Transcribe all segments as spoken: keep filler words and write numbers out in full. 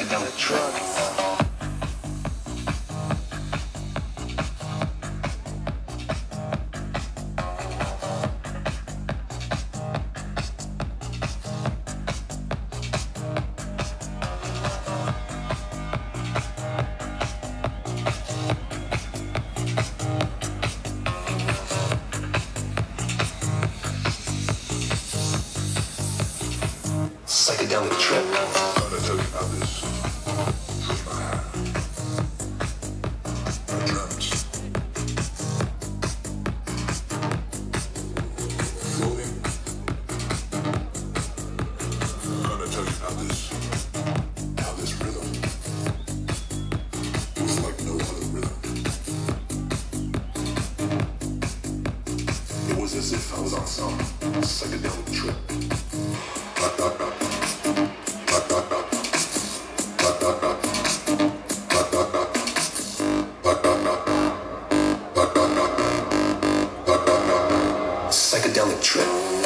psychedelic trip. Psychedelic trip. Gotta tell you about this. My drums. Floating. Gotta tell you about this. How this rhythm was like no other rhythm. It was as if I was on some psychedelic trip. Psychedelic trip.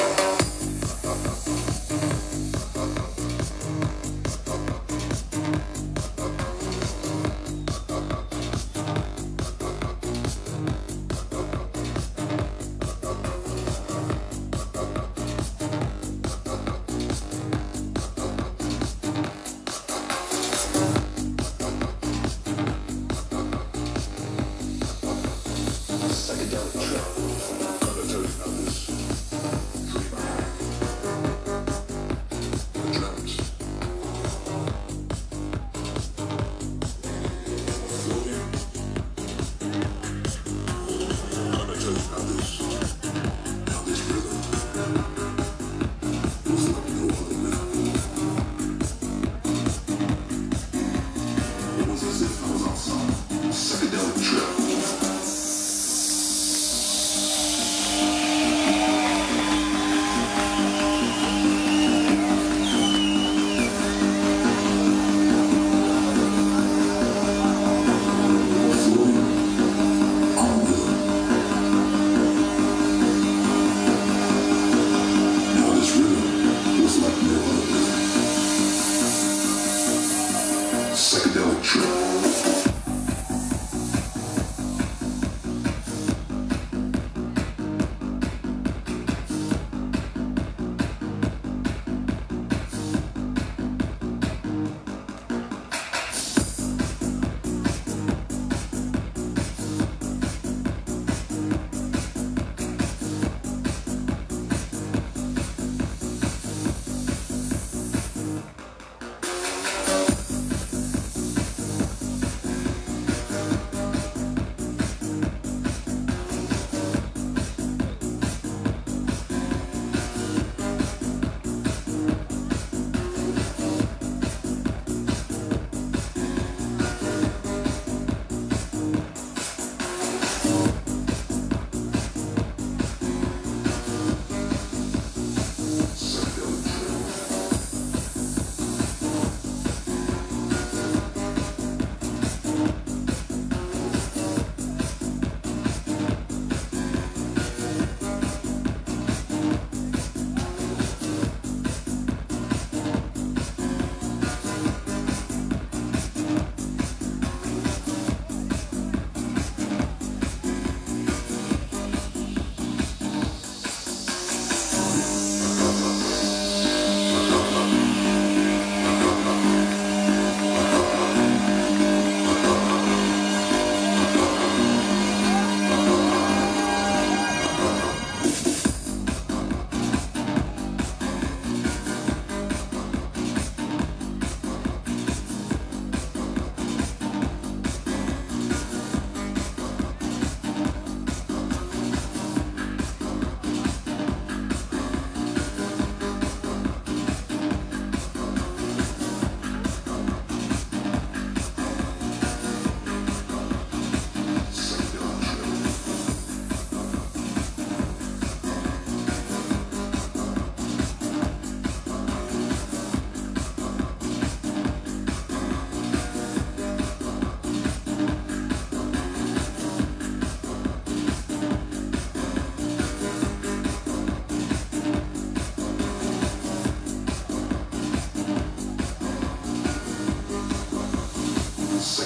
Psychedelic trip. Gotta tell you about this. My drums. Floating. Gotta tell you about this. How this rhythm was like no other rhythm. It was as if I was on some psychedelic trip.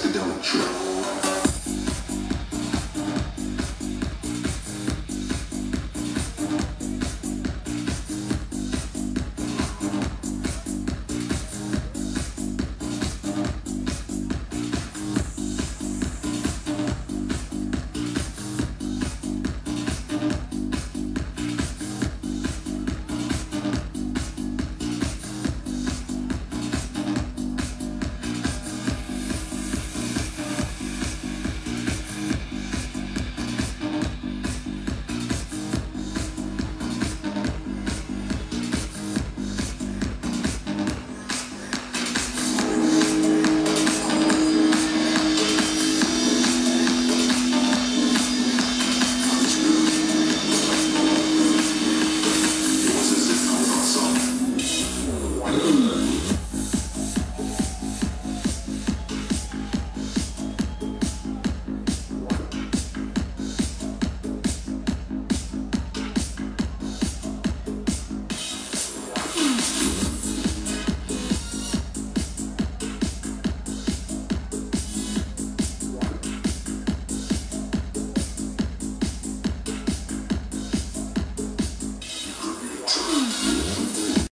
psychedelic trip.